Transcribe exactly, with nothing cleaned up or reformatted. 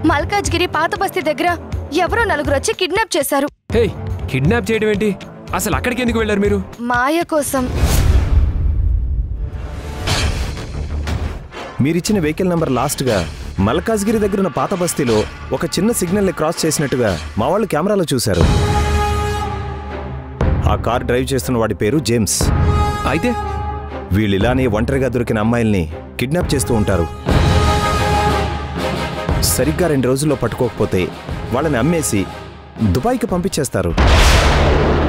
మల్కాజ్గిరి పాత బస్తీ దగ్గర ఎవరో నలుగురు వచ్చి కిడ్నాప్ చేశారు. హే, కిడ్నాప్ చేయడం ఏంటి? అసలు అక్కడికి ఎందుకు వెళ్ళారు మీరు? మాయ కోసం. మీరిచ్చిన వెహికల్ నంబర్ లాస్ట్గా మల్కాజ్గిరి దగ్గర ఉన్న పాత బస్తీలో ఒక చిన్న సిగ్నల్ని క్రాస్ చేసినట్టుగా మా వాళ్ళు కెమెరాలో చూశారు. ఆ కార్ డ్రైవ్ చేస్తున్న వాడి పేరు జేమ్స్. అయితే వీళ్ళు ఇలానే ఒంటరిగా దొరికిన అమ్మాయిల్ని కిడ్నాప్ చేస్తూ ఉంటారు. సరిగ్గా రెండు రోజుల్లో పట్టుకోకపోతే వాళ్ళని అమ్మేసి దుబాయ్కి పంపించేస్తారు.